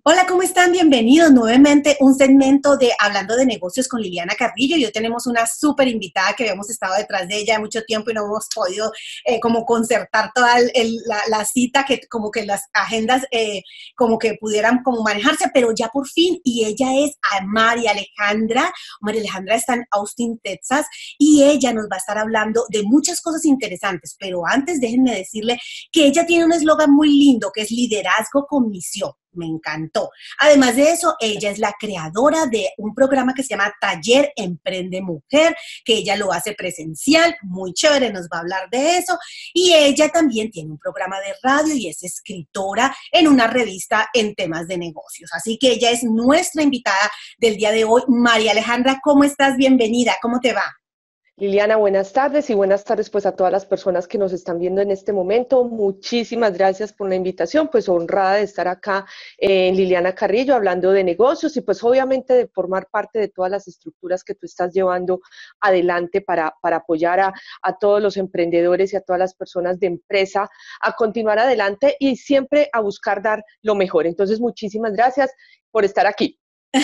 Hola, ¿cómo están? Bienvenidos nuevamente a un segmento de Hablando de Negocios con Liliana Carrillo. Y hoy tenemos una súper invitada que habíamos estado detrás de ella mucho tiempo y no hemos podido como concertar toda la cita, que como que las agendas como que pudieran como manejarse, pero ya por fin. Y ella es María Alejandra. María Alejandra está en Austin, Texas, y ella nos va a estar hablando de muchas cosas interesantes. Pero antes déjenme decirle que ella tiene un eslogan muy lindo que es liderazgo con misión. Me encantó. Además de eso, ella es la creadora de un programa que se llama Taller Emprende Mujer, que ella lo hace presencial, muy chévere, nos va a hablar de eso. Y ella también tiene un programa de radio y es escritora en una revista en temas de negocios. Así que ella es nuestra invitada del día de hoy. María Alejandra, ¿cómo estás? Bienvenida, ¿cómo te va? Liliana, buenas tardes y buenas tardes pues a todas las personas que nos están viendo en este momento. Muchísimas gracias por la invitación, pues honrada de estar acá en Liliana Carrillo hablando de negocios y pues obviamente de formar parte de todas las estructuras que tú estás llevando adelante para apoyar a todos los emprendedores y a todas las personas de empresa a continuar adelante y siempre a buscar dar lo mejor. Entonces, muchísimas gracias por estar aquí.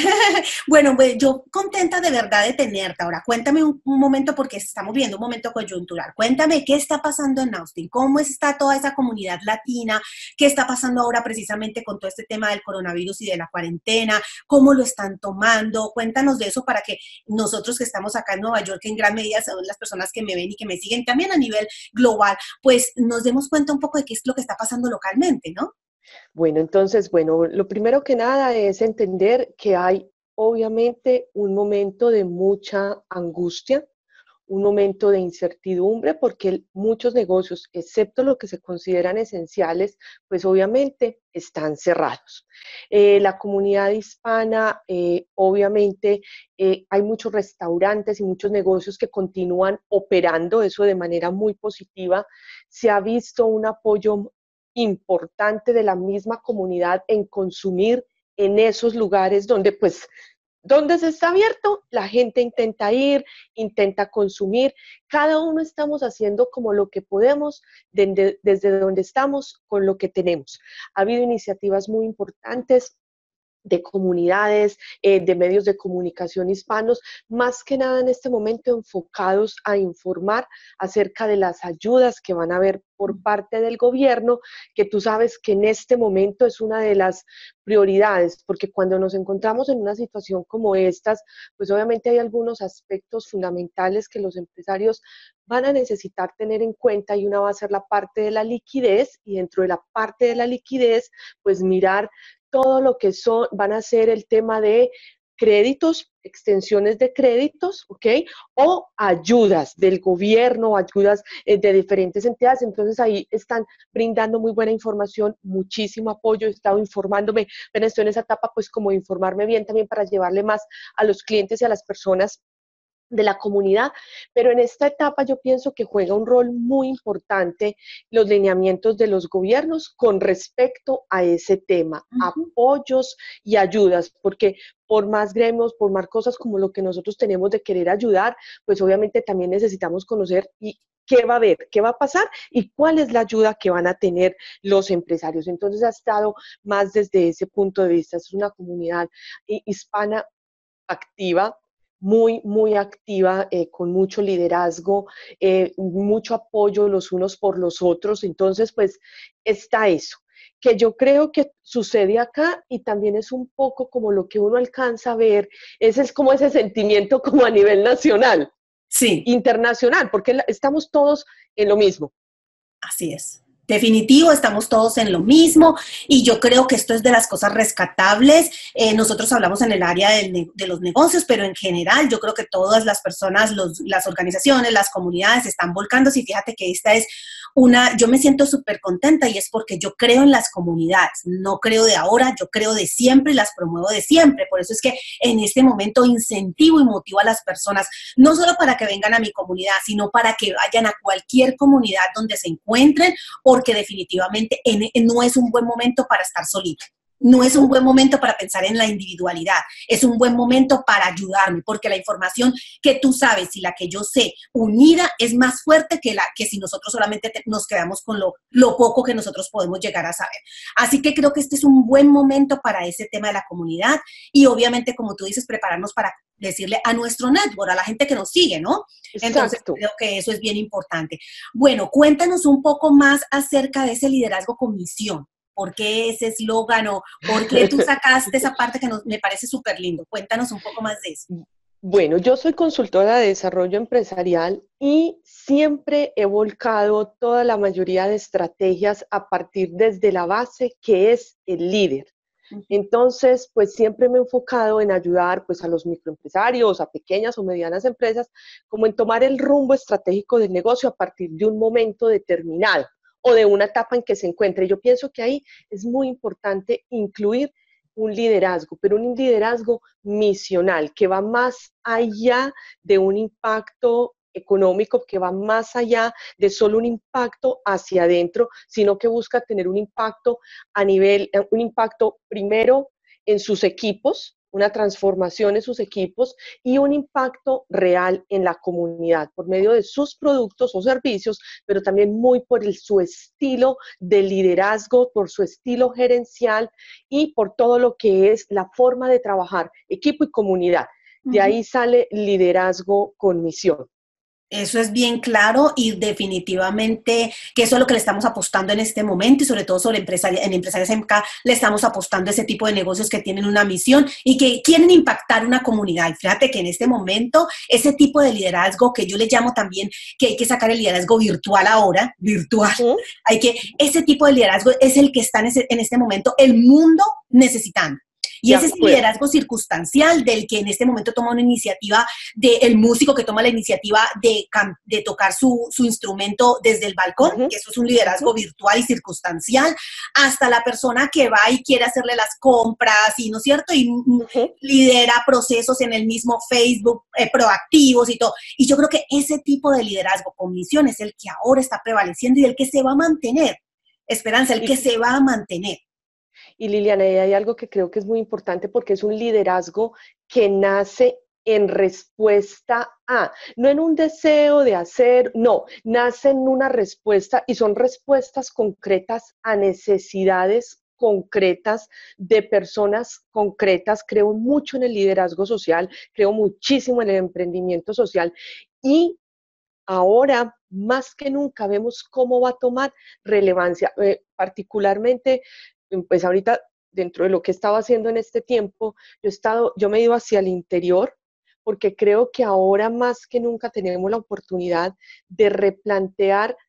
Bueno, pues yo contenta de verdad de tenerte. Ahora, cuéntame un momento, porque estamos viendo un momento coyuntural. Cuéntame qué está pasando en Austin, cómo está toda esa comunidad latina, qué está pasando ahora precisamente con todo este tema del coronavirus y de la cuarentena, cómo lo están tomando. Cuéntanos de eso para que nosotros que estamos acá en Nueva York, que en gran medida son las personas que me ven y que me siguen también a nivel global, pues nos demos cuenta un poco de qué es lo que está pasando localmente, ¿no? Bueno, entonces, bueno, lo primero que nada es entender que hay obviamente un momento de mucha angustia, un momento de incertidumbre, porque muchos negocios, excepto los que se consideran esenciales, pues obviamente están cerrados. La comunidad hispana, obviamente, hay muchos restaurantes y muchos negocios que continúan operando, eso de manera muy positiva. Se ha visto un apoyo importante de la misma comunidad en consumir en esos lugares donde pues donde se está abierto, la gente intenta ir, intenta consumir. Cada uno estamos haciendo como lo que podemos desde donde estamos con lo que tenemos. Ha habido iniciativas muy importantes de comunidades, de medios de comunicación hispanos, más que nada en este momento enfocados a informar acerca de las ayudas que van a haber por parte del gobierno, que tú sabes que en este momento es una de las prioridades, porque cuando nos encontramos en una situación como estas, pues obviamente hay algunos aspectos fundamentales que los empresarios van a necesitar tener en cuenta y una va a ser la parte de la liquidez y dentro de la parte de la liquidez, pues mirar todo lo que son, van a ser el tema de créditos, extensiones de créditos, ¿ok? O ayudas del gobierno, ayudas de diferentes entidades. Entonces ahí están brindando muy buena información, muchísimo apoyo. He estado informándome, pero estoy en esa etapa pues como de informarme bien también para llevarle más a los clientes y a las personas de la comunidad, pero en esta etapa yo pienso que juega un rol muy importante los lineamientos de los gobiernos con respecto a ese tema, Uh -huh. apoyos y ayudas, porque por más gremios, por más cosas como lo que nosotros tenemos de querer ayudar, pues obviamente también necesitamos conocer y qué va a haber, qué va a pasar y cuál es la ayuda que van a tener los empresarios. Entonces ha estado más desde ese punto de vista, es una comunidad hispana activa, muy activa, con mucho liderazgo, mucho apoyo los unos por los otros. Entonces, pues está eso, que yo creo que sucede acá y también es un poco como lo que uno alcanza a ver, ese es como ese sentimiento como a nivel nacional, Sí. internacional, porque estamos todos en lo mismo. Así es. Definitivo, estamos todos en lo mismo y yo creo que esto es de las cosas rescatables. Nosotros hablamos en el área de los negocios, pero en general yo creo que todas las personas, las organizaciones, las comunidades están volcándose y fíjate que esta es yo me siento súper contenta y es porque yo creo en las comunidades, no creo de ahora, yo creo de siempre y las promuevo de siempre. Por eso es que en este momento incentivo y motivo a las personas, no solo para que vengan a mi comunidad, sino para que vayan a cualquier comunidad donde se encuentren, porque definitivamente no es un buen momento para estar solito. no es un buen momento para pensar en la individualidad, es un buen momento para ayudarme, porque la información que tú sabes y la que yo sé unida es más fuerte que si nosotros solamente nos quedamos con lo poco que nosotros podemos llegar a saber. Así que creo que este es un buen momento para ese tema de la comunidad y obviamente, como tú dices, prepararnos para decirle a nuestro network, a la gente que nos sigue, ¿no? Entonces Exacto. creo que eso es bien importante. Bueno, cuéntanos un poco más acerca de ese liderazgo con misión. ¿Por qué ese eslogan o por qué tú sacaste esa parte que me parece súper lindo? Cuéntanos un poco más de eso. Bueno, yo soy consultora de desarrollo empresarial y siempre he volcado toda la mayoría de estrategias a partir desde la base que es el líder. Entonces, pues siempre me he enfocado en ayudar pues a los microempresarios, a pequeñas o medianas empresas, como en tomar el rumbo estratégico del negocio a partir de un momento determinado o de una etapa en que se encuentre. Yo pienso que ahí es muy importante incluir un liderazgo, pero un liderazgo misional, que va más allá de un impacto económico, que va más allá de solo un impacto hacia adentro, sino que busca tener un impacto a nivel, un impacto primero en sus equipos, una transformación en sus equipos y un impacto real en la comunidad por medio de sus productos o servicios, pero también muy por su estilo de liderazgo, por su estilo gerencial y por todo lo que es la forma de trabajar equipo y comunidad. De ahí sale liderazgo con misión. Eso es bien claro y definitivamente que eso es lo que le estamos apostando en este momento y sobre todo sobre en Empresarias MK le estamos apostando a ese tipo de negocios que tienen una misión y que quieren impactar una comunidad. Y fíjate que en este momento ese tipo de liderazgo que yo le llamo también que hay que sacar el liderazgo virtual ahora, virtual, ese tipo de liderazgo es el que está en este momento el mundo necesitando. Y De ese es el acuerdo. liderazgo circunstancial del que en este momento toma una iniciativa, del músico que toma la iniciativa de tocar su instrumento desde el balcón, que eso es un liderazgo virtual y circunstancial, hasta la persona que va y quiere hacerle las compras, y ¿no es cierto? Y lidera procesos en el mismo Facebook, proactivos y todo. Y yo creo que ese tipo de liderazgo con misión es el que ahora está prevaleciendo y el que se va a mantener. Esperanza, el que se va a mantener. Y Liliana, hay algo que creo que es muy importante porque es un liderazgo que nace en respuesta a, no en un deseo de hacer, no, nace en una respuesta y son respuestas concretas a necesidades concretas de personas concretas. Creo mucho en el liderazgo social, creo muchísimo en el emprendimiento social y ahora más que nunca vemos cómo va a tomar relevancia, particularmente pues ahorita dentro de lo que he estado haciendo en este tiempo, yo me he ido hacia el interior porque creo que ahora más que nunca tenemos la oportunidad de replantear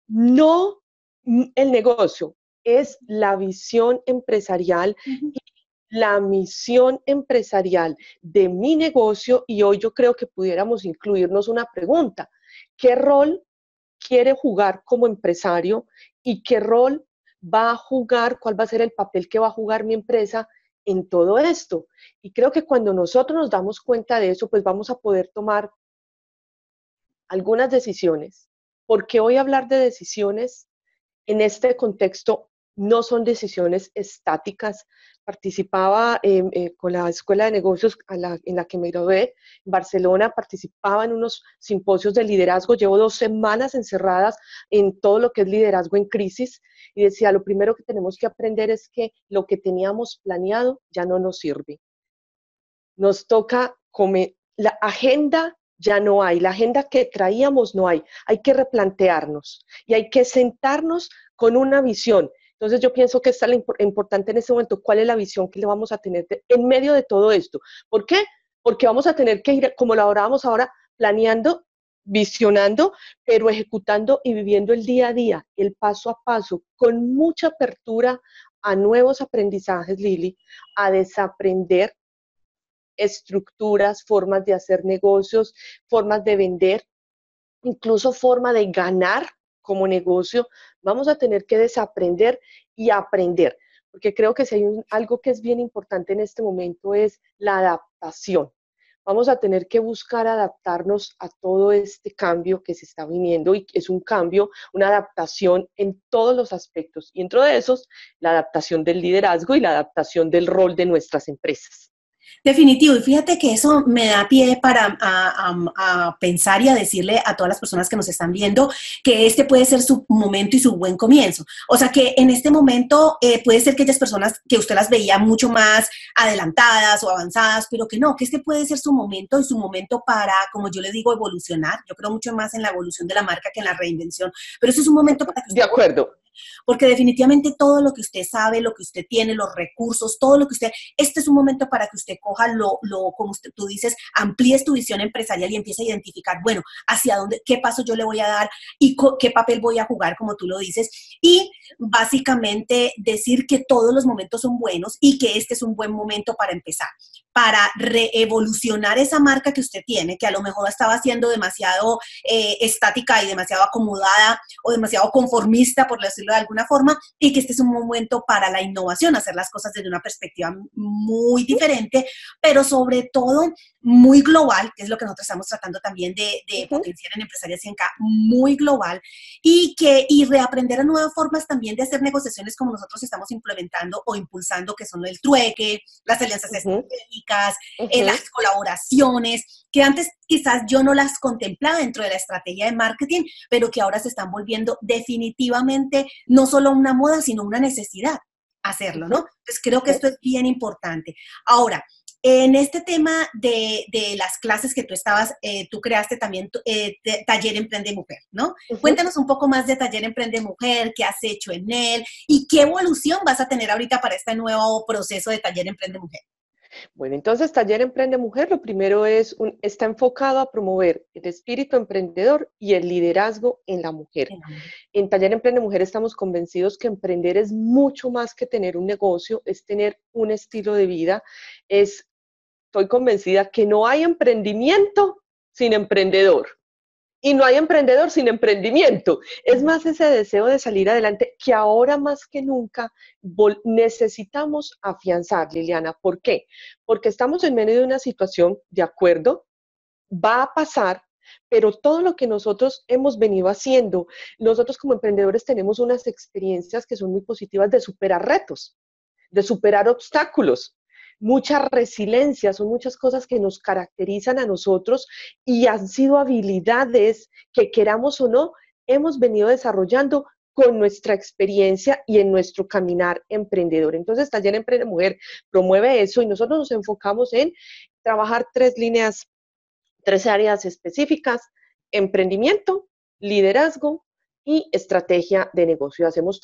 no el negocio, es la visión empresarial y la misión empresarial de mi negocio y hoy yo creo que pudiéramos incluirnos una pregunta. ¿Qué rol quiere jugar como empresario y qué rol va a jugar, cuál va a ser el papel que va a jugar mi empresa en todo esto? Y creo que cuando nosotros nos damos cuenta de eso, pues vamos a poder tomar algunas decisiones. Porque hoy hablar de decisiones en este contexto no son decisiones estáticas. Participaba con la Escuela de Negocios en la que me gradué en Barcelona, participaba en unos simposios de liderazgo, llevo 2 semanas encerradas en todo lo que es liderazgo en crisis y decía, lo primero que tenemos que aprender es que lo que teníamos planeado ya no nos sirve. Nos toca comer, la agenda ya no hay, la agenda que traíamos no hay que replantearnos y hay que sentarnos con una visión. Entonces yo pienso que es lo importante en este momento, cuál es la visión que le vamos a tener en medio de todo esto. ¿Por qué? Porque vamos a tener que ir, como lo hablábamos ahora, planeando, visionando, pero ejecutando y viviendo el día a día, el paso a paso, con mucha apertura a nuevos aprendizajes, Lili, a desaprender estructuras, formas de hacer negocios, formas de vender, incluso forma de ganar como negocio. Vamos a tener que desaprender y aprender, porque creo que si hay algo que es bien importante en este momento es la adaptación. vamos a tener que buscar adaptarnos a todo este cambio que se está viniendo y es un cambio, una adaptación en todos los aspectos y dentro de esos, la adaptación del liderazgo y la adaptación del rol de nuestras empresas. Definitivo, y fíjate que eso me da pie para pensar y a decirle a todas las personas que nos están viendo que este puede ser su momento y su buen comienzo. O sea que en este momento puede ser que aquellas personas que usted las veía mucho más adelantadas o avanzadas, pero que no, que este puede ser su momento y su momento para, como yo le digo, evolucionar. Yo creo mucho más en la evolución de la marca que en la reinvención, pero eso es un momento para que De usted acuerdo. porque definitivamente todo lo que usted sabe, lo que usted tiene, los recursos, todo lo que usted, este es un momento para que usted coja como usted, tú dices, amplíes tu visión empresarial y empiece a identificar, bueno, hacia dónde, qué paso yo le voy a dar y qué papel voy a jugar, como tú lo dices, y básicamente decir que todos los momentos son buenos y que este es un buen momento para empezar, para reevolucionar esa marca que usted tiene, que a lo mejor estaba siendo demasiado estática y demasiado acomodada o demasiado conformista, por decirlo de alguna forma, y que este es un momento para la innovación, hacer las cosas desde una perspectiva muy diferente, pero sobre todo muy global, que es lo que nosotros estamos tratando también de potenciar en Empresarias 100K, muy global, y reaprender a nuevas formas también de hacer negociaciones como nosotros estamos implementando o impulsando, que son el trueque, las alianzas estratégicas, las colaboraciones, que antes quizás yo no las contemplaba dentro de la estrategia de marketing, pero que ahora se están volviendo definitivamente no solo una moda, sino una necesidad hacerlo, ¿no? Entonces creo que esto es bien importante. Ahora, en este tema de las clases que tú estabas, tú creaste también Taller Emprende Mujer, ¿no? Cuéntanos un poco más de Taller Emprende Mujer, qué has hecho en él y qué evolución vas a tener ahorita para este nuevo proceso de Taller Emprende Mujer. Bueno, entonces Taller Emprende Mujer, lo primero está enfocado a promover el espíritu emprendedor y el liderazgo en la mujer. En Taller Emprende Mujer estamos convencidos que emprender es mucho más que tener un negocio, es tener un estilo de vida, estoy convencida que no hay emprendimiento sin emprendedor. Y no hay emprendedor sin emprendimiento. Es más ese deseo de salir adelante que ahora más que nunca necesitamos afianzar, Liliana. ¿Por qué? Porque estamos en medio de una situación, de acuerdo, va a pasar, pero todo lo que nosotros hemos venido haciendo, nosotros como emprendedores tenemos unas experiencias que son muy positivas de superar retos, de superar obstáculos. Mucha resiliencia, son muchas cosas que nos caracterizan a nosotros y han sido habilidades que queramos o no, hemos venido desarrollando con nuestra experiencia y en nuestro caminar emprendedor. Entonces, Taller Emprende Mujer promueve eso y nosotros nos enfocamos en trabajar tres áreas específicas: emprendimiento, liderazgo y estrategia de negocio. Hacemos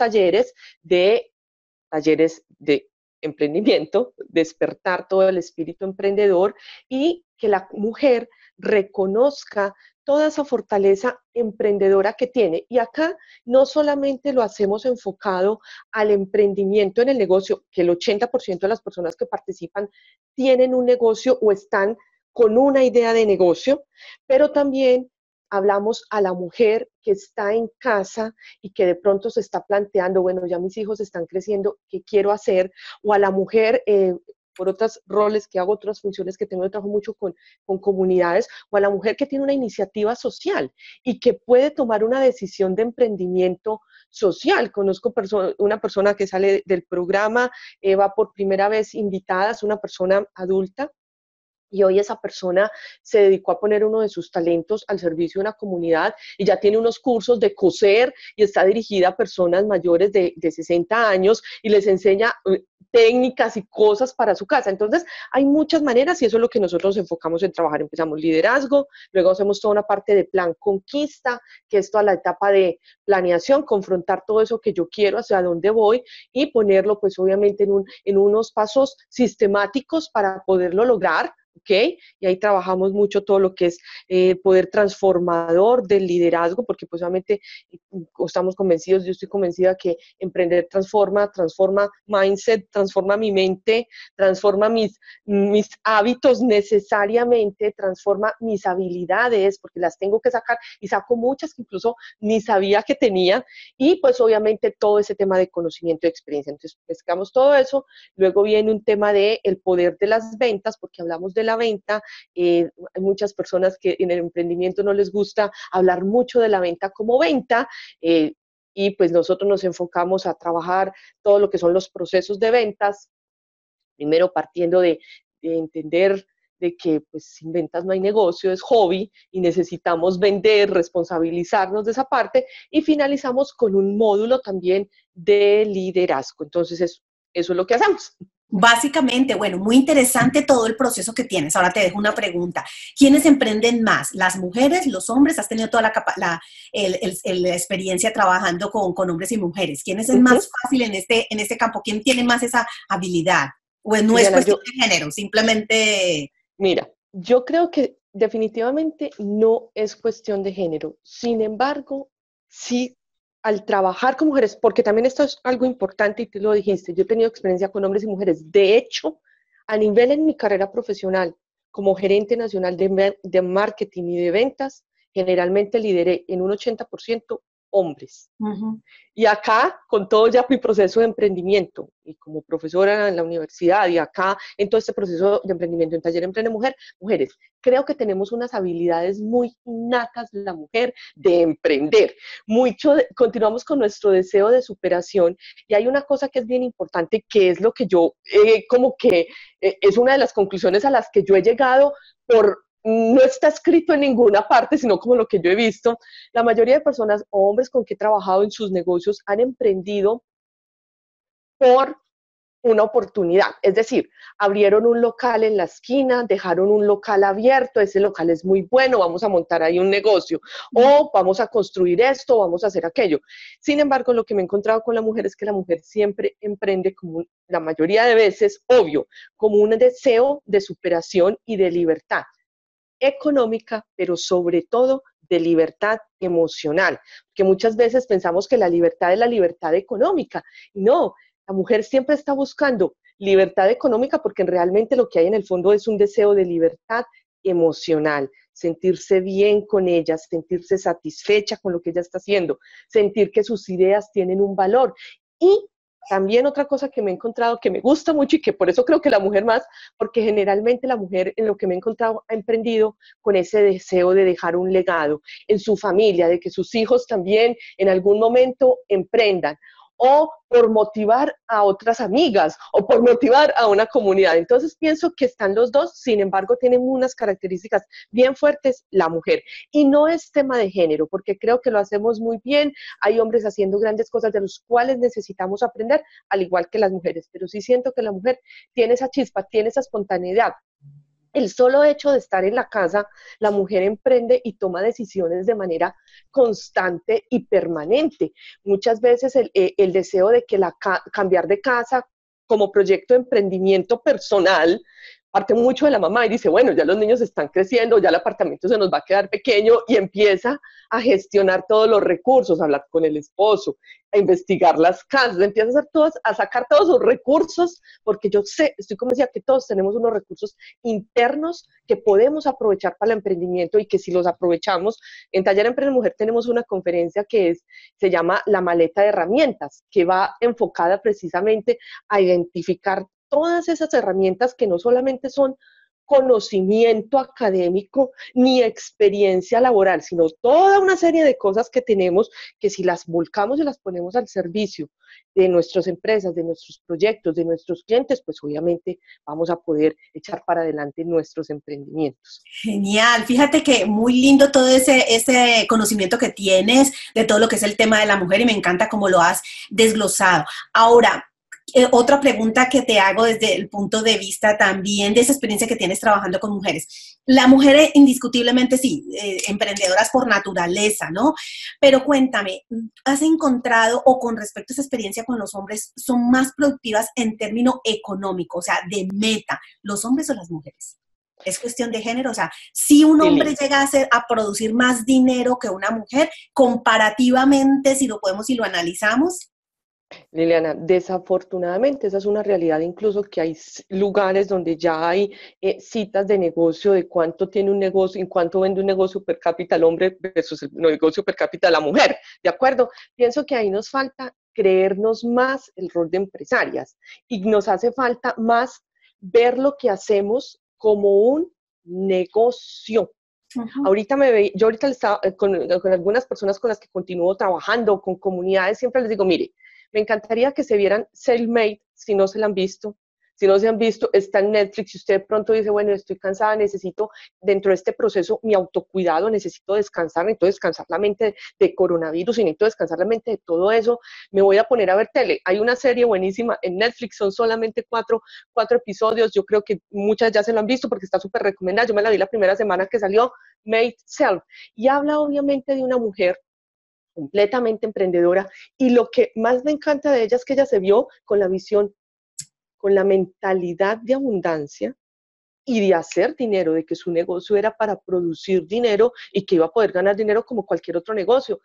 talleres de emprendimiento, despertar todo el espíritu emprendedor y que la mujer reconozca toda esa fortaleza emprendedora que tiene. Y acá no solamente lo hacemos enfocado al emprendimiento en el negocio, que el 80% de las personas que participan tienen un negocio o están con una idea de negocio, pero también hablamos a la mujer que está en casa y que de pronto se está planteando, bueno, ya mis hijos están creciendo, ¿qué quiero hacer? O a la mujer, por otros roles que hago, otras funciones que tengo, yo trabajo mucho con comunidades, o a la mujer que tiene una iniciativa social y que puede tomar una decisión de emprendimiento social. Conozco una persona que sale del programa, va por primera vez invitada, es una persona adulta, y hoy esa persona se dedicó a poner uno de sus talentos al servicio de una comunidad y ya tiene unos cursos de coser y está dirigida a personas mayores de 60 años y les enseña técnicas y cosas para su casa. Entonces, hay muchas maneras y eso es lo que nosotros enfocamos en trabajar. Empezamos liderazgo, luego hacemos toda una parte de plan conquista, que es toda la etapa de confrontar todo eso que yo quiero, hacia dónde voy y ponerlo pues obviamente en unos pasos sistemáticos para poderlo lograr. ¿Ok? Y ahí trabajamos mucho todo lo que es poder transformador del liderazgo, porque pues obviamente estamos convencidos, yo estoy convencida que emprender transforma mindset, transforma mi mente, transforma mis hábitos necesariamente, transforma mis habilidades, porque las tengo que sacar y saco muchas que incluso ni sabía que tenía, y pues obviamente todo ese tema de conocimiento y experiencia. Entonces pescamos todo eso, luego viene un tema de el poder de las ventas, porque hablamos de la venta. Hay muchas personas que en el emprendimiento no les gusta hablar mucho de la venta como venta, y pues nosotros nos enfocamos a trabajar todo lo que son los procesos de ventas, primero partiendo de entender de que pues sin ventas no hay negocio, es hobby y necesitamos vender, responsabilizarnos de esa parte, y finalizamos con un módulo también de liderazgo. Entonces eso es lo que hacemos. Básicamente, bueno, muy interesante todo el proceso que tienes. Ahora te dejo una pregunta. ¿Quiénes emprenden más? ¿Las mujeres, los hombres? ¿Has tenido toda la experiencia trabajando con hombres y mujeres? ¿Quién es el más fácil en este campo? ¿Quién tiene más esa habilidad? ¿O no es Liliana, cuestión de género? Simplemente... Mira, yo creo que definitivamente no es cuestión de género. Sin embargo, sí, al trabajar con mujeres, porque también esto es algo importante y tú lo dijiste, yo he tenido experiencia con hombres y mujeres. De hecho, a nivel en mi carrera profesional, como gerente nacional de marketing y de ventas, generalmente lideré en un 80% hombres. Y acá, con todo ya mi proceso de emprendimiento, y como profesora en la universidad, y acá en todo este proceso de emprendimiento en Taller Emprende Mujer, mujeres, creo que tenemos unas habilidades muy innatas la mujer de emprender. Continuamos con nuestro deseo de superación, y hay una cosa que es bien importante, que es lo que yo, es una de las conclusiones a las que yo he llegado no está escrito en ninguna parte, sino como lo que yo he visto. La mayoría de personas o hombres con que he trabajado en sus negocios han emprendido por una oportunidad, es decir, abrieron un local en la esquina, dejaron un local abierto, ese local es muy bueno, vamos a montar ahí un negocio, o vamos a construir esto, vamos a hacer aquello. Sin embargo, lo que me he encontrado con la mujer es que la mujer siempre emprende, como la mayoría de veces, obvio, como un deseo de superación y de libertad económica, pero sobre todo de libertad emocional, porque muchas veces pensamos que la libertad es la libertad económica, y no, la mujer siempre está buscando libertad económica porque realmente lo que hay en el fondo es un deseo de libertad emocional, sentirse bien con ella, sentirse satisfecha con lo que ella está haciendo, sentir que sus ideas tienen un valor. Y también otra cosa que me he encontrado que me gusta mucho, y que por eso creo que la mujer más, porque generalmente la mujer, en lo que me he encontrado, ha emprendido con ese deseo de dejar un legado en su familia, de que sus hijos también en algún momento emprendan, o por motivar a otras amigas, o por motivar a una comunidad. Entonces pienso que están los dos, sin embargo tienen unas características bien fuertes la mujer. Y no es tema de género, porque creo que lo hacemos muy bien. Hay hombres haciendo grandes cosas de los cuales necesitamos aprender, al igual que las mujeres, pero sí siento que la mujer tiene esa chispa, tiene esa espontaneidad. El solo hecho de estar en la casa, la mujer emprende y toma decisiones de manera constante y permanente. Muchas veces el deseo de que cambiar de casa como proyecto de emprendimiento personal parte mucho de la mamá y dice, bueno, ya los niños están creciendo, ya el apartamento se nos va a quedar pequeño, y empieza a gestionar todos los recursos, a hablar con el esposo, a investigar las casas, empieza a sacar todos sus recursos, porque yo sé, estoy convencida que todos tenemos unos recursos internos que podemos aprovechar para el emprendimiento, y que si los aprovechamos, en Taller Emprende Mujer tenemos una conferencia se llama La Maleta de Herramientas, que va enfocada precisamente a identificar todas esas herramientas que no solamente son conocimiento académico ni experiencia laboral, sino toda una serie de cosas que tenemos, que si las volcamos y las ponemos al servicio de nuestras empresas, de nuestros proyectos, de nuestros clientes, pues obviamente vamos a poder echar para adelante nuestros emprendimientos. Genial, fíjate que muy lindo todo ese conocimiento que tienes de todo lo que es el tema de la mujer, y me encanta cómo lo has desglosado. Ahora, otra pregunta que te hago desde el punto de vista también de esa experiencia que tienes trabajando con mujeres. La mujer indiscutiblemente sí, emprendedoras por naturaleza, ¿no? Pero cuéntame, ¿has encontrado, o con respecto a esa experiencia con los hombres, son más productivas en términos económicos, o sea, de meta, los hombres o las mujeres? Es cuestión de género, o sea, si un hombre llega a producir más dinero que una mujer, comparativamente, si lo analizamos. Liliana, desafortunadamente esa es una realidad, incluso que hay lugares donde ya hay citas de negocio de cuánto tiene un negocio, en cuánto vende un negocio per cápita el hombre versus el negocio per cápita la mujer, ¿de acuerdo? Pienso que ahí nos falta creernos más el rol de empresarias, y nos hace falta más ver lo que hacemos como un negocio. Yo ahorita estaba, con algunas personas con las que continúo trabajando, con comunidades, siempre les digo, mire, me encantaría que se vieran Selfmade, si no se la han visto. Si no se han visto, está en Netflix. Y usted de pronto dice, bueno, estoy cansada, necesito dentro de este proceso mi autocuidado, necesito descansar, necesito descansar la mente de coronavirus y necesito descansar la mente de todo eso, me voy a poner a ver tele. Hay una serie buenísima en Netflix, son solamente cuatro episodios, yo creo que muchas ya se lo han visto porque está súper recomendada, yo me la vi la primera semana que salió, Made Self, y habla obviamente de una mujer completamente emprendedora, y lo que más me encanta de ella es que ella se vio con la visión, con la mentalidad de abundancia y de hacer dinero, de que su negocio era para producir dinero y que iba a poder ganar dinero como cualquier otro negocio.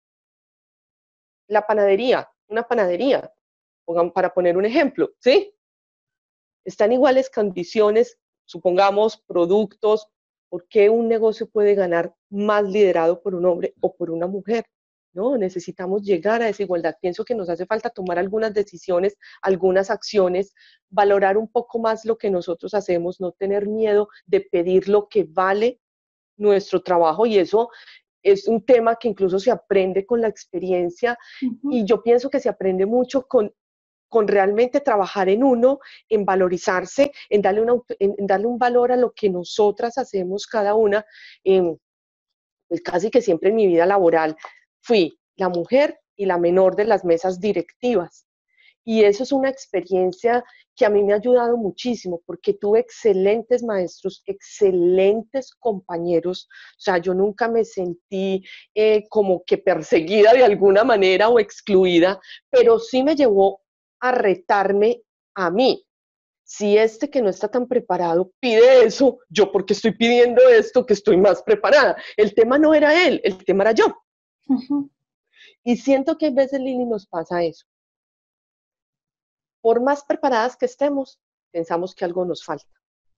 La panadería, una panadería, para poner un ejemplo, ¿sí? Están en iguales condiciones, supongamos, productos. ¿Por qué un negocio puede ganar más liderado por un hombre o por una mujer? No, necesitamos llegar a esa igualdad. Pienso que nos hace falta tomar algunas decisiones, algunas acciones, valorar un poco más lo que nosotros hacemos, no tener miedo de pedir lo que vale nuestro trabajo, y eso es un tema que incluso se aprende con la experiencia, y yo pienso que se aprende mucho con realmente trabajar en uno, en valorizarse, en darle un valor a lo que nosotras hacemos cada una. Pues casi que siempre en mi vida laboral fui la mujer y la menor de las mesas directivas. Y eso es una experiencia que a mí me ha ayudado muchísimo, porque tuve excelentes maestros, excelentes compañeros. O sea, yo nunca me sentí como que perseguida de alguna manera o excluida, pero sí me llevó a retarme a mí. Si este que no está tan preparado pide eso, yo porque estoy pidiendo esto que estoy más preparada. El tema no era él, el tema era yo. Y siento que a veces, Lili, nos pasa eso. Por más preparadas que estemos, pensamos que algo nos falta.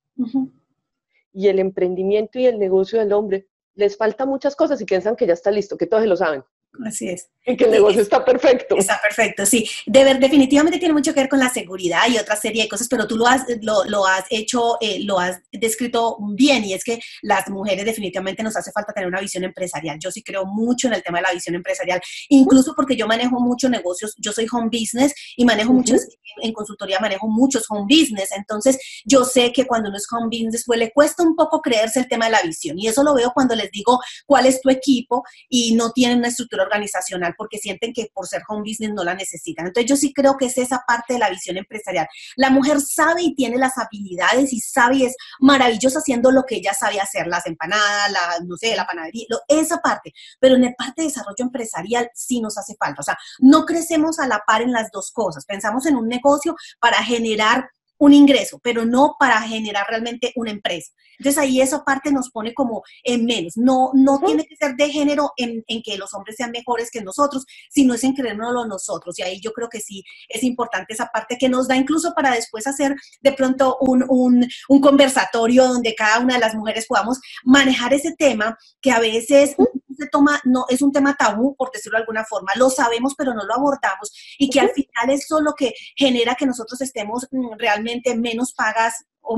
Y el emprendimiento y el negocio del hombre, les falta muchas cosas y piensan que ya está listo, que todos lo saben. Así es. Y que el negocio está perfecto. Está perfecto, sí. Definitivamente tiene mucho que ver con la seguridad y otra serie de cosas, pero tú lo has hecho, lo has descrito bien, y es que las mujeres definitivamente nos hace falta tener una visión empresarial. Yo sí creo mucho en el tema de la visión empresarial, incluso porque yo manejo muchos negocios, yo soy home business y manejo muchos, en consultoría manejo muchos home business, entonces yo sé que cuando uno es home business, pues le cuesta un poco creerse el tema de la visión, y eso lo veo cuando les digo cuál es tu equipo y no tienen una estructura organizacional porque sienten que por ser home business no la necesitan. Entonces yo sí creo que es esa parte de la visión empresarial. La mujer sabe y tiene las habilidades y sabe y es maravillosa haciendo lo que ella sabe hacer, las empanadas, no sé, la panadería, esa parte. Pero en la parte de desarrollo empresarial sí nos hace falta. O sea, no crecemos a la par en las dos cosas. Pensamos en un negocio para generar un ingreso, pero no para generar realmente una empresa. Entonces ahí esa parte nos pone como en menos. No tiene que ser de género en que los hombres sean mejores que nosotros, sino es en creérnoslo nosotros. Y ahí yo creo que sí es importante esa parte que nos da incluso para después hacer de pronto un conversatorio donde cada una de las mujeres podamos manejar ese tema que a veces se toma, no es un tema tabú, por decirlo de alguna forma, lo sabemos pero no lo abordamos, y que al final eso es lo que genera que nosotros estemos realmente menos pagas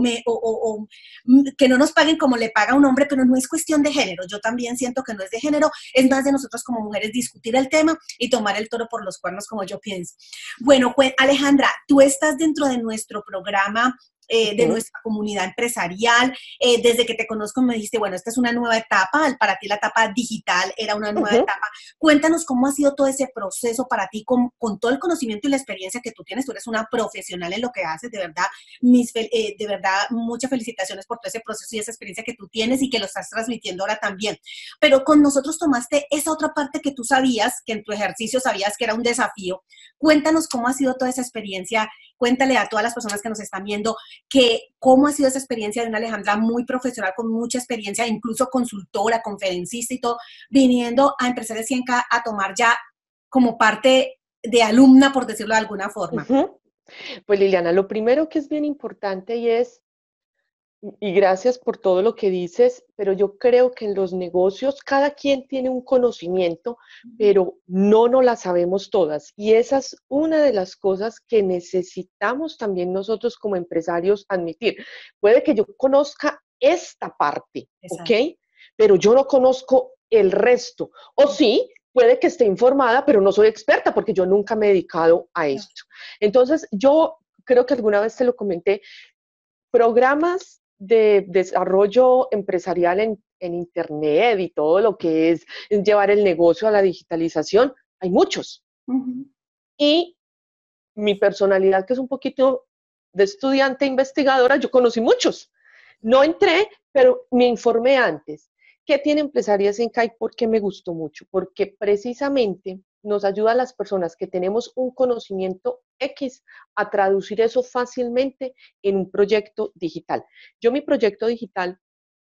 o que no nos paguen como le paga un hombre, pero no es cuestión de género. Yo también siento que no es de género, es más de nosotros como mujeres discutir el tema y tomar el toro por los cuernos, como yo pienso. Bueno, pues Alejandra, tú estás dentro de nuestro programa de nuestra comunidad empresarial. Desde que te conozco me dijiste, bueno, esta es una nueva etapa, para ti la etapa digital era una nueva etapa. Cuéntanos cómo ha sido todo ese proceso para ti con todo el conocimiento y la experiencia que tú tienes. Tú eres una profesional en lo que haces, de verdad, de verdad, muchas felicitaciones por todo ese proceso y esa experiencia que tú tienes y que lo estás transmitiendo ahora también. Pero con nosotros tomaste esa otra parte que tú sabías, que en tu ejercicio sabías que era un desafío. Cuéntanos cómo ha sido toda esa experiencia. Cuéntale a todas las personas que nos están viendo cómo ha sido esa experiencia de una Alejandra muy profesional, con mucha experiencia, incluso consultora, conferencista y todo, viniendo a Empresarios 100K a tomar ya como parte de alumna, por decirlo de alguna forma. Pues Liliana, lo primero que es bien importante y es Y gracias por todo lo que dices, pero yo creo que en los negocios cada quien tiene un conocimiento, pero no la sabemos todas. Y esa es una de las cosas que necesitamos también nosotros como empresarios admitir. Puede que yo conozca esta parte, ¿ok? Exacto. Pero yo no conozco el resto. O sí, puede que esté informada, pero no soy experta porque yo nunca me he dedicado a esto. Entonces, yo creo que alguna vez te lo comenté, programas de desarrollo empresarial en Internet y todo lo que es llevar el negocio a la digitalización, hay muchos. Ujú. Y mi personalidad, que es un poquito de estudiante investigadora, yo conocí muchos. No entré, pero me informé antes. ¿Qué tiene Empresarias en CAI? Porque me gustó mucho, porque precisamente nos ayuda a las personas que tenemos un conocimiento X a traducir eso fácilmente en un proyecto digital. Yo mi proyecto digital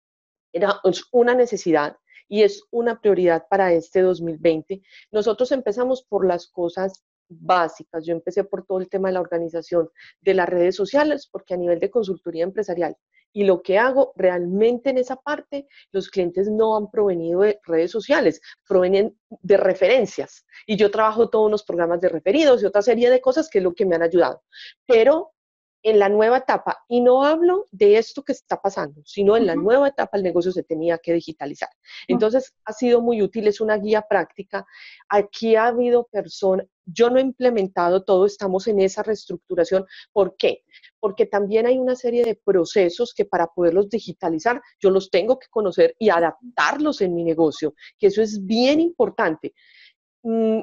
es una necesidad y es una prioridad para este 2020. Nosotros empezamos por las cosas básicas. Yo empecé por todo el tema de la organización de las redes sociales, porque a nivel de consultoría empresarial y lo que hago realmente en esa parte, los clientes no han provenido de redes sociales, provienen de referencias. Y yo trabajo todos unos programas de referidos y otra serie de cosas que es lo que me han ayudado. Pero en la nueva etapa, y no hablo de esto que está pasando, sino en la Ujú. nueva etapa el negocio se tenía que digitalizar. Entonces, ha sido muy útil, es una guía práctica. Aquí ha habido personas, yo no he implementado todo, estamos en esa reestructuración. ¿Por qué? Porque también hay una serie de procesos que para poderlos digitalizar, yo los tengo que conocer y adaptarlos en mi negocio, que eso es bien importante. Mm,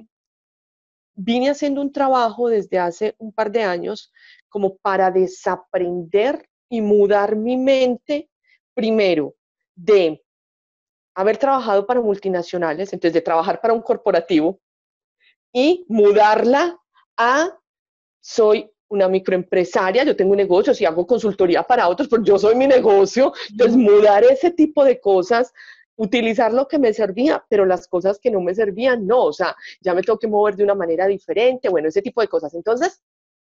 Vine haciendo un trabajo desde hace un par de años como para desaprender y mudar mi mente primero de haber trabajado para multinacionales, entonces de trabajar para un corporativo y mudarla a soy una microempresaria, yo tengo un negocio, si hago consultoría para otros, pero yo soy mi negocio, entonces mudar ese tipo de cosas, utilizar lo que me servía, pero las cosas que no me servían, no, o sea, ya me tengo que mover de una manera diferente, bueno, ese tipo de cosas. Entonces,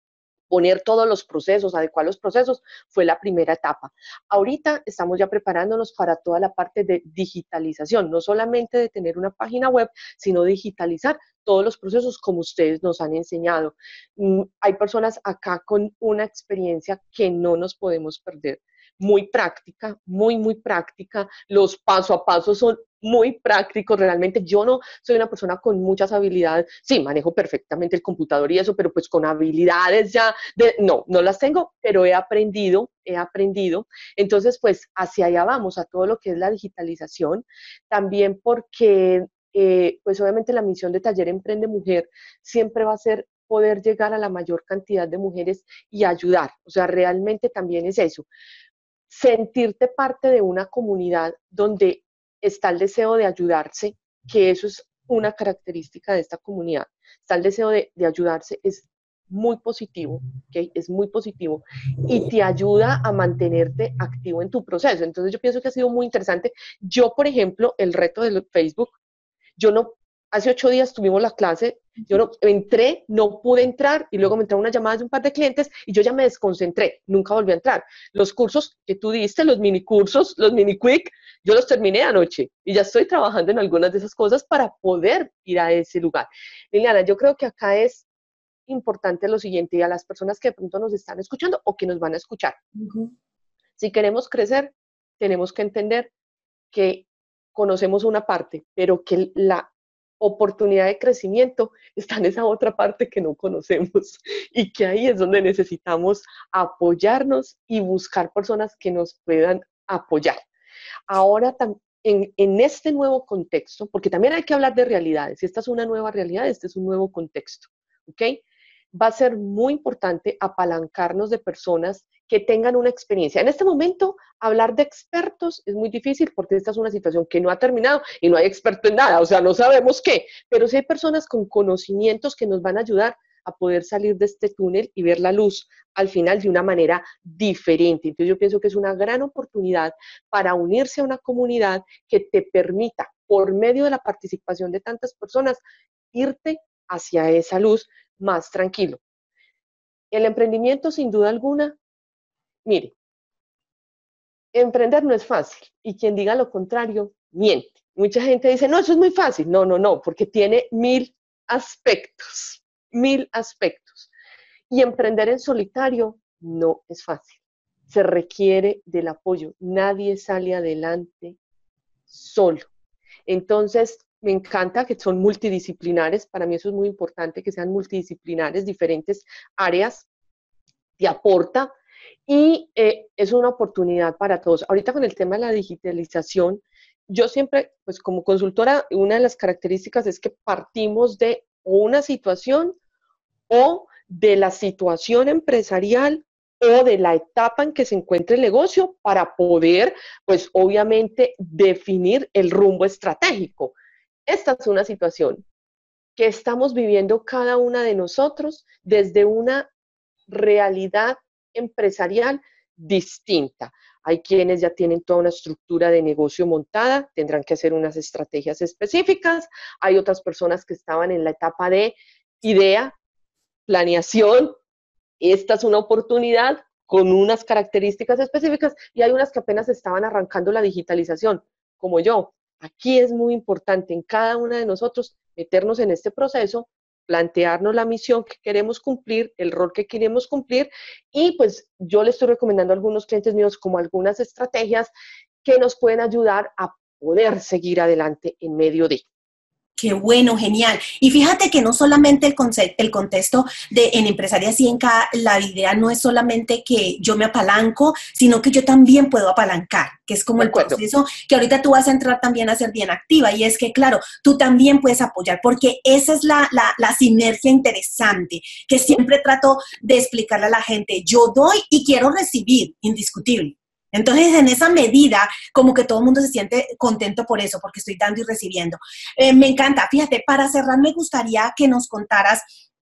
poner todos los procesos, adecuar los procesos, fue la primera etapa. Ahorita estamos ya preparándonos para toda la parte de digitalización, no solamente de tener una página web, sino digitalizar todos los procesos como ustedes nos han enseñado. Hay personas acá con una experiencia que no nos podemos perder, muy práctica, muy práctica. Los paso a paso son muy prácticos. Realmente yo no soy una persona con muchas habilidades. Sí, manejo perfectamente el computador y eso, pero pues con habilidades ya no las tengo, pero he aprendido. Entonces, pues hacia allá vamos, a todo lo que es la digitalización. También porque, pues obviamente la misión de Taller Emprende Mujer siempre va a ser poder llegar a la mayor cantidad de mujeres y ayudar. O sea, realmente también es eso, sentirte parte de una comunidad donde está el deseo de ayudarse, que eso es una característica de esta comunidad. Está el deseo de ayudarse, es muy positivo, ¿okay? Es muy positivo y te ayuda a mantenerte activo en tu proceso. Entonces yo pienso que ha sido muy interesante. Yo, por ejemplo, el reto de Facebook, yo no, hace 8 días tuvimos la clase, yo no entré, no pude entrar y luego me entraron unas llamadas de un par de clientes y yo ya me desconcentré, nunca volví a entrar. Los cursos que tú diste, los mini cursos, los mini quick, yo los terminé anoche y ya estoy trabajando en algunas de esas cosas para poder ir a ese lugar. Liliana, yo creo que acá es importante lo siguiente y a las personas que de pronto nos están escuchando o que nos van a escuchar. Ujú. Si queremos crecer, tenemos que entender que conocemos una parte, pero que la oportunidad de crecimiento está en esa otra parte que no conocemos y que ahí es donde necesitamos apoyarnos y buscar personas que nos puedan apoyar. Ahora, en este nuevo contexto, porque también hay que hablar de realidades, y esta es una nueva realidad, este es un nuevo contexto, ¿ok? Va a ser muy importante apalancarnos de personas que tengan una experiencia. En este momento, hablar de expertos es muy difícil porque esta es una situación que no ha terminado y no hay experto en nada, o sea, no sabemos qué, pero sí hay personas con conocimientos que nos van a ayudar a poder salir de este túnel y ver la luz al final de una manera diferente. Entonces yo pienso que es una gran oportunidad para unirse a una comunidad que te permita, por medio de la participación de tantas personas, irte hacia esa luz más tranquilo. El emprendimiento, sin duda alguna, mire, emprender no es fácil y quien diga lo contrario, miente. Mucha gente dice, no, eso es muy fácil. No, no, no, porque tiene 1000 aspectos, 1000 aspectos. Y emprender en solitario no es fácil. Se requiere del apoyo. Nadie sale adelante solo. Entonces, me encanta que son multidisciplinares. Para mí eso es muy importante, que sean multidisciplinares, diferentes áreas, te aporta y es una oportunidad para todos. Ahorita con el tema de la digitalización, yo siempre, pues como consultora, una de las características es que partimos de una situación o de la situación empresarial o de la etapa en que se encuentre el negocio para poder, pues obviamente, definir el rumbo estratégico. Esta es una situación que estamos viviendo cada una de nosotros desde una realidad empresarial distinta. Hay quienes ya tienen toda una estructura de negocio montada, tendrán que hacer unas estrategias específicas. Hay otras personas que estaban en la etapa de idea, planeación. Esta es una oportunidad con unas características específicas y hay unas que apenas estaban arrancando la digitalización, como yo. Aquí es muy importante en cada una de nosotros meternos en este proceso, plantearnos la misión que queremos cumplir, el rol que queremos cumplir y pues yo le estoy recomendando a algunos clientes míos como algunas estrategias que nos pueden ayudar a poder seguir adelante en medio de. Qué bueno, genial. Y fíjate que no solamente el contexto de en empresaria 100K, la idea no es solamente que yo me apalanco, sino que yo también puedo apalancar, que es como De el acuerdo. proceso que ahorita tú vas a entrar también a ser bien activa. Y es que, claro, tú también puedes apoyar, porque esa es la sinergia interesante que siempre trato de explicarle a la gente. Yo doy y quiero recibir, indiscutible. Entonces, en esa medida, como que todo el mundo se siente contento por eso, porque estoy dando y recibiendo. Me encanta. Fíjate, para cerrar me gustaría que nos contaras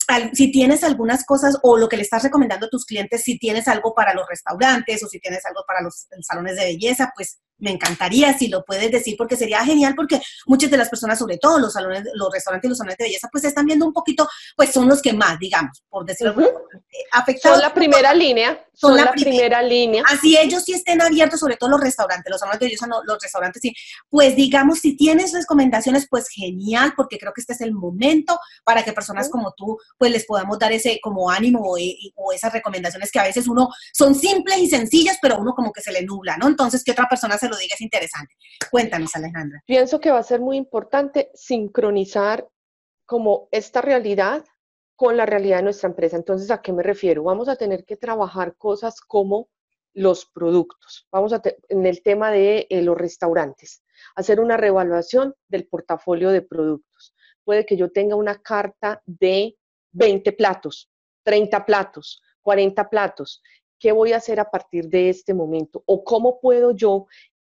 si tienes algunas cosas o lo que le estás recomendando a tus clientes, si tienes algo para los restaurantes o si tienes algo para los salones de belleza, pues me encantaría si lo puedes decir porque sería genial porque muchas de las personas, sobre todo los salones, los restaurantes y los salones de belleza, pues están viendo un poquito, pues son los que más, digamos, por decirlo de alguna forma, Son afectados. la primera línea, Son son la la primera. primera línea. Así ellos sí estén abiertos, sobre todo los restaurantes, los salones de belleza, no, los restaurantes sí. Pues digamos, si tienes recomendaciones, pues genial, porque creo que este es el momento para que personas como tú, pues les podamos dar ese como ánimo o esas recomendaciones que a veces uno son simples y sencillas, pero uno como que se le nubla, ¿no? Entonces, que otra persona se lo diga es interesante. Cuéntanos, Alejandra. Pienso que va a ser muy importante sincronizar como esta realidad con la realidad de nuestra empresa. Entonces, ¿a qué me refiero? Vamos a tener que trabajar cosas como los productos. En el tema de los restaurantes, hacer una reevaluación del portafolio de productos. Puede que yo tenga una carta de 20 platos, 30 platos, 40 platos. ¿Qué voy a hacer a partir de este momento? ¿O cómo puedo yo?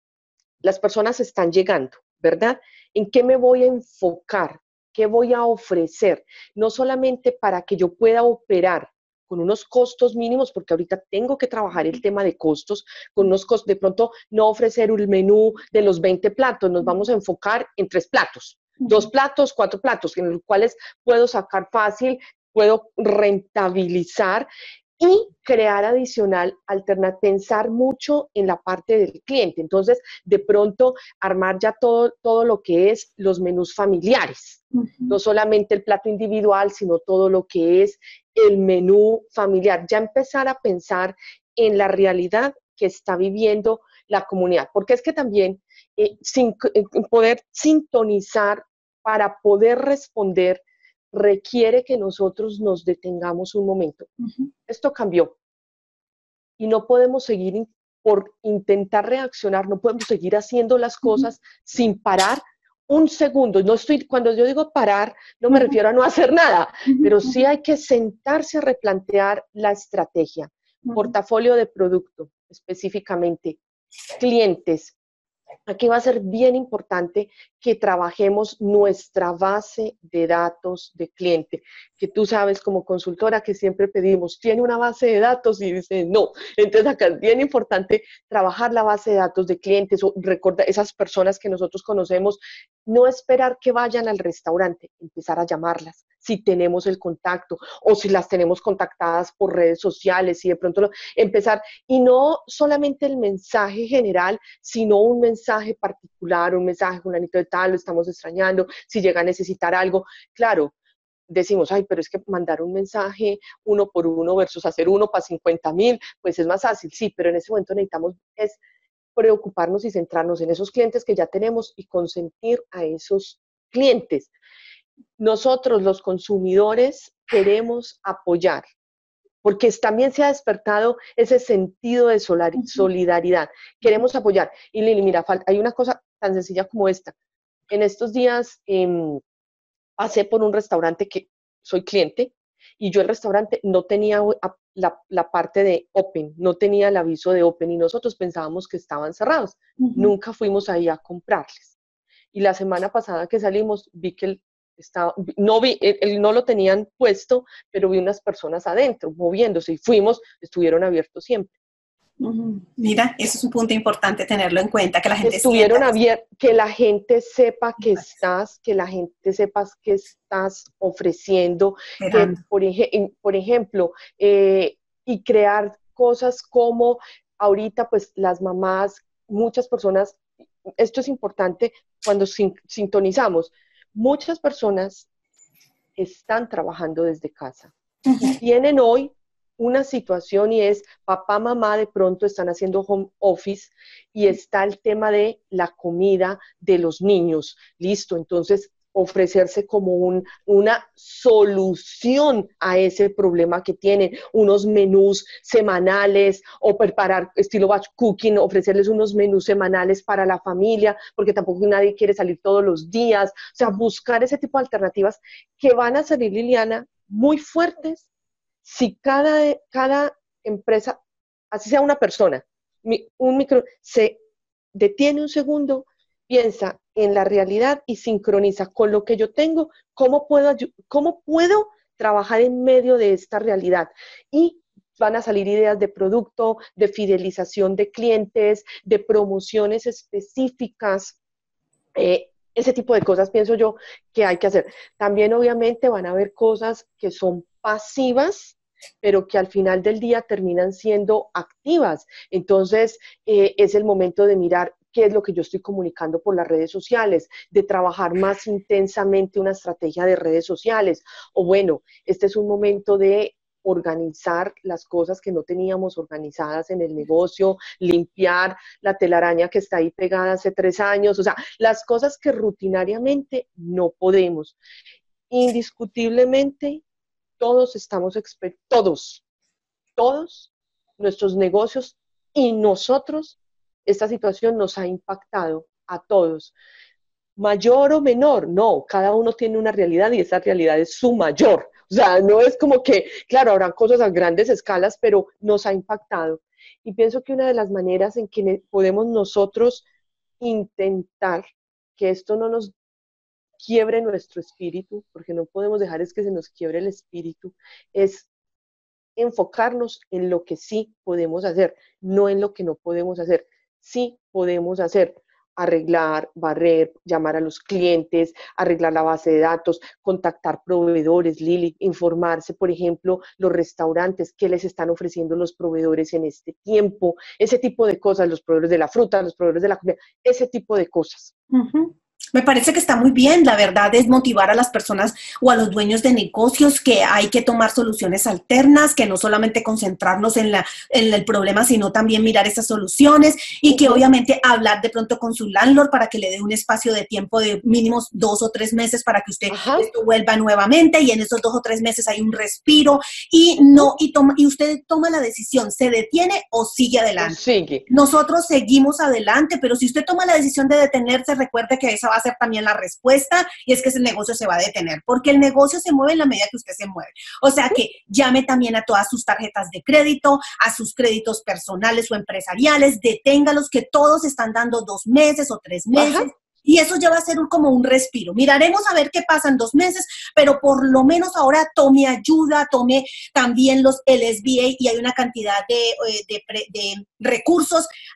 Las personas están llegando, ¿verdad? ¿En qué me voy a enfocar? ¿Qué voy a ofrecer? No solamente para que yo pueda operar con unos costos mínimos, porque ahorita tengo que trabajar el tema de costos, con unos costos, de pronto no ofrecer un menú de los 20 platos, nos vamos a enfocar en 3 platos, 2 platos, 4 platos, en los cuales puedo sacar fácil, puedo rentabilizar y crear adicional, pensar mucho en la parte del cliente. Entonces, de pronto, armar ya todo lo que es los menús familiares. No solamente el plato individual, sino todo lo que es el menú familiar. Ya empezar a pensar en la realidad que está viviendo la comunidad. Porque es que también poder sintonizar para poder responder requiere que nosotros nos detengamos un momento. Esto cambió y no podemos seguir por intentar reaccionar, no podemos seguir haciendo las cosas sin parar un segundo. Cuando yo digo parar, no me refiero a no hacer nada, pero sí hay que sentarse a replantear la estrategia, portafolio de producto específicamente, clientes. Aquí va a ser bien importante que trabajemos nuestra base de datos de cliente, que tú sabes como consultora que siempre pedimos, ¿tiene una base de datos? Y dice no. Entonces acá es bien importante trabajar la base de datos de clientes o recordar esas personas que nosotros conocemos, no esperar que vayan al restaurante, empezar a llamarlas, si tenemos el contacto o si las tenemos contactadas por redes sociales y de pronto empezar, y no solamente el mensaje general, sino un mensaje particular, un mensaje, fulanito de tal, lo estamos extrañando, si llega a necesitar algo, claro. Decimos, ay, pero es que mandar un mensaje uno por uno versus hacer uno para 50,000, pues es más fácil, sí, pero en ese momento necesitamos es preocuparnos y centrarnos en esos clientes que ya tenemos y consentir a esos clientes. Nosotros, los consumidores, queremos apoyar, porque también se ha despertado ese sentido de solidaridad. Queremos apoyar. Y Lili, mira, hay una cosa tan sencilla como esta. En estos días pasé por un restaurante que soy cliente y yo el restaurante no tenía la parte de Open, no tenía el aviso de Open y nosotros pensábamos que estaban cerrados. Nunca fuimos ahí a comprarles. Y la semana pasada que salimos vi que no lo tenían puesto, pero vi unas personas adentro moviéndose y fuimos, estuvieron abiertos siempre. Mira, eso es un punto importante tenerlo en cuenta, que la gente estuvieron abiertos, que la gente sepa que estás, que la gente sepa que estás ofreciendo, que por ejemplo, y crear cosas como ahorita pues las mamás, muchas personas, esto es importante cuando sintonizamos, muchas personas están trabajando desde casa y tienen hoy una situación y es papá, mamá de pronto están haciendo home office y está el tema de la comida de los niños. Listo, entonces ofrecerse como una solución a ese problema que tienen, unos menús semanales o preparar estilo batch cooking, ofrecerles unos menús semanales para la familia, porque tampoco nadie quiere salir todos los días, o sea, buscar ese tipo de alternativas que van a salir, Liliana, muy fuertes si cada empresa, así sea una persona, se detiene un segundo, piensa en la realidad y sincroniza con lo que yo tengo, cómo puedo trabajar en medio de esta realidad. Y van a salir ideas de producto, de fidelización de clientes, de promociones específicas, ese tipo de cosas pienso yo que hay que hacer. También obviamente van a haber cosas que son pasivas, pero que al final del día terminan siendo activas. Entonces, es el momento de mirar qué es lo que yo estoy comunicando por las redes sociales, de trabajar más intensamente una estrategia de redes sociales. O bueno, este es un momento de organizar las cosas que no teníamos organizadas en el negocio, limpiar la telaraña que está ahí pegada hace 3 años, o sea, las cosas que rutinariamente no podemos. Indiscutiblemente, todos estamos todos nuestros negocios y nosotros, esta situación nos ha impactado a todos. Mayor o menor, no, cada uno tiene una realidad y esa realidad es su mayor. O sea, no es como que, claro, habrán cosas a grandes escalas, pero nos ha impactado. Y pienso que una de las maneras en que podemos nosotros intentar que esto no nos quiebre nuestro espíritu, porque no podemos dejar es que se nos quiebre el espíritu, es enfocarnos en lo que sí podemos hacer, no en lo que no podemos hacer. Sí podemos hacer, arreglar, barrer, llamar a los clientes, arreglar la base de datos, contactar proveedores, Lili, informarse, por ejemplo, los restaurantes, qué les están ofreciendo los proveedores en este tiempo, ese tipo de cosas, los proveedores de la fruta, los proveedores de la comida, ese tipo de cosas. Me parece que está muy bien. La verdad es motivar a las personas o a los dueños de negocios que hay que tomar soluciones alternas, que no solamente concentrarnos en el problema, sino también mirar esas soluciones y que obviamente hablar de pronto con su landlord para que le dé un espacio de tiempo de mínimos 2 o 3 meses para que usted vuelva nuevamente y en esos 2 o 3 meses hay un respiro y usted toma la decisión, ¿se detiene o sigue adelante? Sigue. Nosotros seguimos adelante, pero si usted toma la decisión de detenerse, recuerde que esa va a ser también la respuesta y es que ese negocio se va a detener, porque el negocio se mueve en la medida que usted se mueve. O sea que llame también a todas sus tarjetas de crédito, a sus créditos personales o empresariales, deténgalos, que todos están dando 2 meses o 3 meses. Y eso ya va a ser como un respiro. Miraremos a ver qué pasa en 2 meses, pero por lo menos ahora tome ayuda, tome también el SBA y hay una cantidad de recursos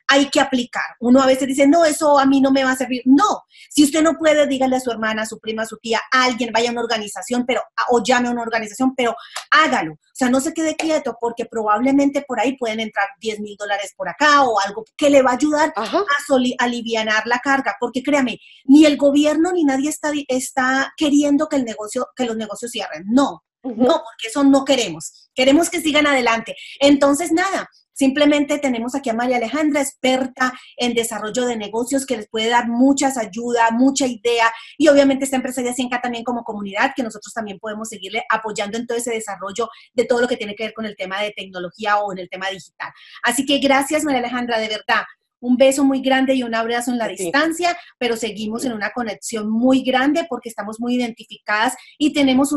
hay que aplicar. Uno a veces dice, no, eso a mí no me va a servir. No, si usted no puede, dígale a su hermana, a su prima, a su tía, a alguien, vaya a una organización, pero, o llame a una organización, pero hágalo. O sea, no se quede quieto, porque probablemente por ahí pueden entrar $10,000 por acá o algo que le va a ayudar Ajá. a alivianar la carga, porque créame, ni el gobierno ni nadie está queriendo que los negocios cierren. No, no, Ujú. porque eso no queremos. Queremos que sigan adelante. Entonces, nada, simplemente tenemos aquí a María Alejandra, experta en desarrollo de negocios, que les puede dar muchas ayudas, mucha idea, y obviamente está Empresaria 100K también como comunidad, que nosotros también podemos seguirle apoyando en todo ese desarrollo de todo lo que tiene que ver con el tema de tecnología o en el tema digital. Así que gracias, María Alejandra, de verdad. Un beso muy grande y un abrazo en la A ti. distancia, pero seguimos en una conexión muy grande porque estamos muy identificadas y tenemos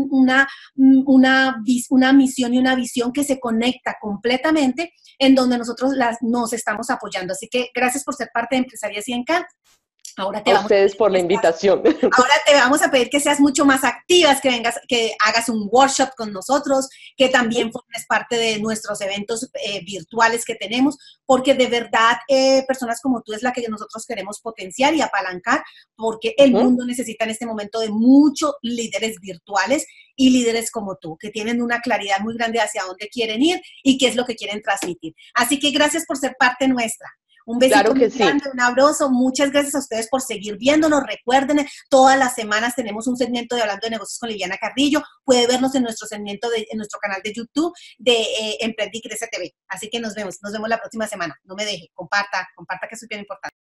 una misión y una visión que se conecta completamente, en donde nosotros nos estamos apoyando. Así que gracias por ser parte de Empresaria 100K. Ahora te A vamos a ustedes pedir por que la seas invitación. Ahora te vamos a pedir que seas mucho más activas, que vengas, que hagas un workshop con nosotros, que Ujú, también formes parte de nuestros eventos virtuales que tenemos, porque de verdad personas como tú es la que nosotros queremos potenciar y apalancar, porque el ujú. mundo necesita en este momento de muchos líderes virtuales y líderes como tú, que tienen una claridad muy grande hacia dónde quieren ir y qué es lo que quieren transmitir. Así que gracias por ser parte nuestra. Un besito Claro muy que sí. grande, un abrazo. Muchas gracias a ustedes por seguir viéndonos. Recuerden, todas las semanas tenemos un segmento de Hablando de Negocios con Liliana Carrillo. Puede vernos en nuestro segmento, en nuestro canal de YouTube de Emprende y Crece TV. Así que nos vemos la próxima semana. No me deje, comparta que eso es bien importante.